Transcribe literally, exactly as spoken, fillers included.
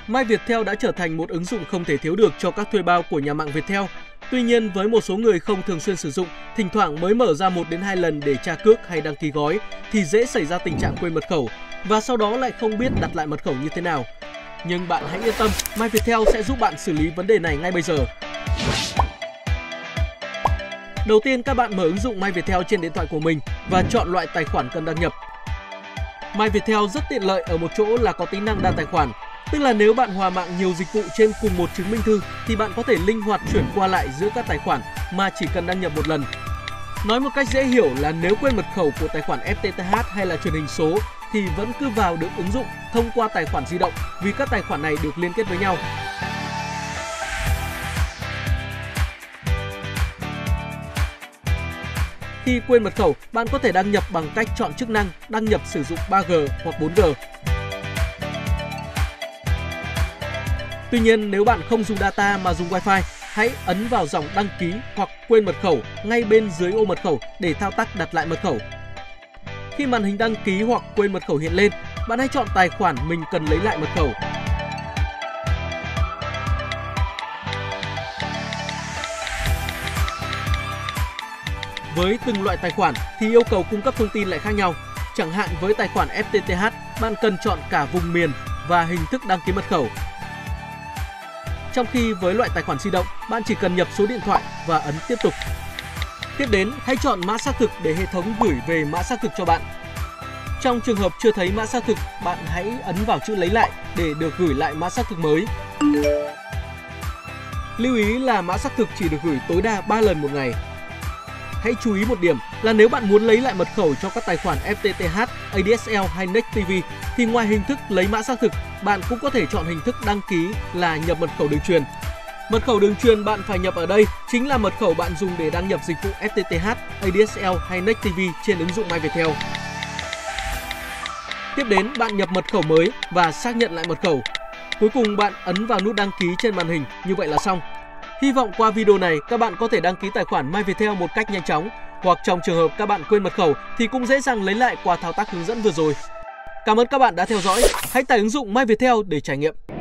MyViettel đã trở thành một ứng dụng không thể thiếu được cho các thuê bao của nhà mạng Viettel. Tuy nhiên, với một số người không thường xuyên sử dụng, thỉnh thoảng mới mở ra một đến hai lần để tra cước hay đăng ký gói thì dễ xảy ra tình trạng quên mật khẩu và sau đó lại không biết đặt lại mật khẩu như thế nào. Nhưng bạn hãy yên tâm, MyViettel sẽ giúp bạn xử lý vấn đề này ngay bây giờ. Đầu tiên, các bạn mở ứng dụng MyViettel trên điện thoại của mình và chọn loại tài khoản cần đăng nhập. MyViettel rất tiện lợi ở một chỗ là có tính năng đa tài khoản. Tức là nếu bạn hòa mạng nhiều dịch vụ trên cùng một chứng minh thư thì bạn có thể linh hoạt chuyển qua lại giữa các tài khoản mà chỉ cần đăng nhập một lần. Nói một cách dễ hiểu là nếu quên mật khẩu của tài khoản ép tê tê hát hay là truyền hình số thì vẫn cứ vào được ứng dụng thông qua tài khoản di động vì các tài khoản này được liên kết với nhau. Khi quên mật khẩu, bạn có thể đăng nhập bằng cách chọn chức năng đăng nhập sử dụng ba G hoặc bốn G. Tuy nhiên, nếu bạn không dùng data mà dùng Wi-Fi, hãy ấn vào dòng đăng ký hoặc quên mật khẩu ngay bên dưới ô mật khẩu để thao tác đặt lại mật khẩu. Khi màn hình đăng ký hoặc quên mật khẩu hiện lên, bạn hãy chọn tài khoản mình cần lấy lại mật khẩu. Với từng loại tài khoản thì yêu cầu cung cấp thông tin lại khác nhau. Chẳng hạn với tài khoản ép tê tê hát, bạn cần chọn cả vùng miền và hình thức đăng ký mật khẩu. Trong khi với loại tài khoản di động, bạn chỉ cần nhập số điện thoại và ấn tiếp tục. Tiếp đến, hãy chọn mã xác thực để hệ thống gửi về mã xác thực cho bạn. Trong trường hợp chưa thấy mã xác thực, bạn hãy ấn vào chữ lấy lại để được gửi lại mã xác thực mới. Lưu ý là mã xác thực chỉ được gửi tối đa ba lần một ngày. Hãy chú ý một điểm là nếu bạn muốn lấy lại mật khẩu cho các tài khoản ép tê tê hát, a đê ét lờ hay Next ti vi thì ngoài hình thức lấy mã xác thực, bạn cũng có thể chọn hình thức đăng ký là nhập mật khẩu đường truyền. Mật khẩu đường truyền bạn phải nhập ở đây chính là mật khẩu bạn dùng để đăng nhập dịch vụ ép tê tê hát, a đê ét lờ hay Next ti vi trên ứng dụng MyViettel. Tiếp đến, bạn nhập mật khẩu mới và xác nhận lại mật khẩu. Cuối cùng bạn ấn vào nút đăng ký trên màn hình, như vậy là xong. Hy vọng qua video này các bạn có thể đăng ký tài khoản MyViettel một cách nhanh chóng, hoặc trong trường hợp các bạn quên mật khẩu thì cũng dễ dàng lấy lại qua thao tác hướng dẫn vừa rồi. Cảm ơn các bạn đã theo dõi. Hãy tải ứng dụng MyViettel để trải nghiệm.